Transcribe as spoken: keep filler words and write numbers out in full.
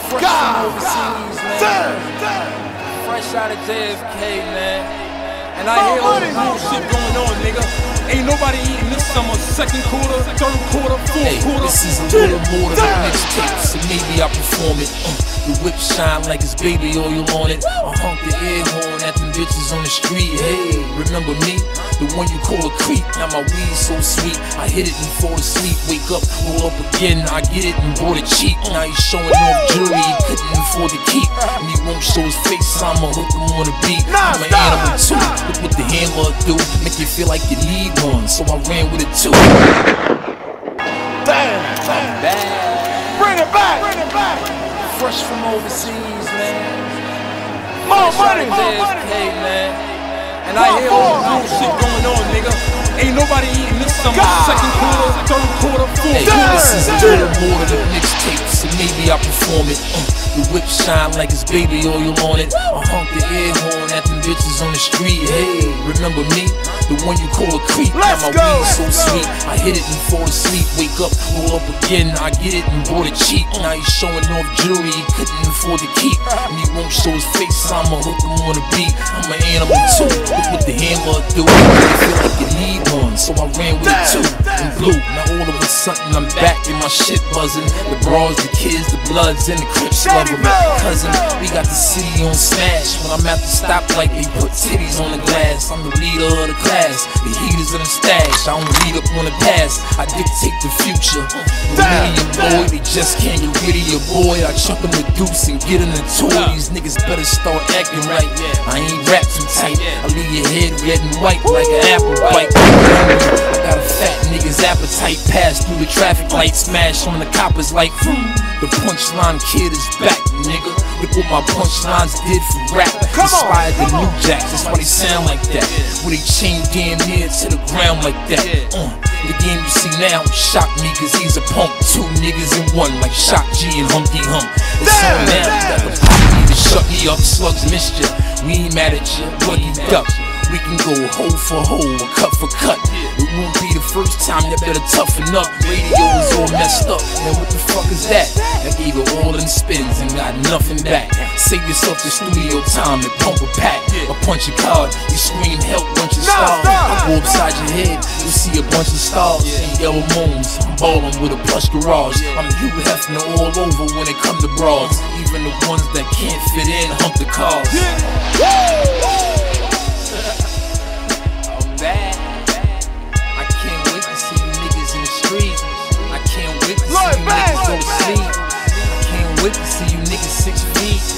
Fresh God, from overseas, man. damn, damn. Fresh out of J F K, man. And I More hear all money. the bullshit going on, nigga. Ain't nobody eating this summer. Second quarter, third quarter, fourth Hey, quarter. this is a little more than a mixtape, so maybe I perform it. Uh, the whip shine like it's baby oil on it. I honk the air horn at them bitches on the street. Hey, remember me? The one you call a creep. Now my weed so sweet, I hit it and fall asleep. Wake up, roll up again, I get it and bought it cheap. Now he's showing off jewelry he couldn't afford to keep, and he won't show his face, so I'ma hook him on the beat. I'm an animal too, look what the hammer do, make you feel like you need one, so I ran with it too. Damn, I'm back. bring it back, bring it back. Fresh from overseas, man. More Fresh money, out of more J F K, money. man. And I hear all the bullshit going on, nigga. Ain't nobody eating this summer. Second quarter, third quarter, fourth Hey, quarter. this is a little more than a mixtape, so maybe I perform it. Uh, the whip shine like it's baby oil on it. I honk the air horn at them bitches on the street. Hey, remember me? The one you call a creep. Now Let's my go, weed let's so go. sweet, I hit it and fall asleep. Wake up, roll up again, I get it and bought it cheap. Now he's showing off jewelry he couldn't afford to keep, and he won't show his face, so I'ma hook him on the beat. I'm an animal too, look what the hammer do, make you feel like you need one, so I ran with it too. And blue, now all of a sudden I'm back and my shit buzzing. The bras, the kids, the bloods, and the crips loving me. Cousin, we got the city on smash. When I'm at the stoplight, they put titties on the glass. I'm the leader of the class, the heaters in the stash. I don't read up on the past, I dictate the future. Millennium boy, they just can't get rid of your boy. I chuck them the deuce and get in the tour. These niggas better start acting right. I ain't rap too tight, I leave your head red and white like an apple bite. I got a fat nigga's appetite, pass through the traffic light, smash on the coppers like hmm. The punchline kid is back, nigga. Look what my punchlines did for rap. Come on, Inspired the come new on. jacks, that's why they sound like that. Where they chain damn near to the ground like that. Uh, the game you see now shock me, cause he's a punk. Two niggas in one, like Shock G and Humpty Hump. It's on now, you got the pop me to shut me up. Slugs missed ya, we ain't mad at ya, but you duck. We can go hole for hole, or cut for cut. It won't be the first time, you better toughen up. Radio is all messed up, man, what the fuck is that? I gave it all in spins and got nothing back. Save yourself the studio time and pump a pack. A punch a card, you scream help, bunch of stars. I go upside your head, you see a bunch of stars. Yellow moons, I'm ballin' with a plush garage. I'm Hugh Hefner all over when it come to bras. Even the ones that can't fit in hump the cars. I can't wait to see you niggas in the street. I can't wait to see you niggas go to sleep. I can't wait to see you niggas six feet.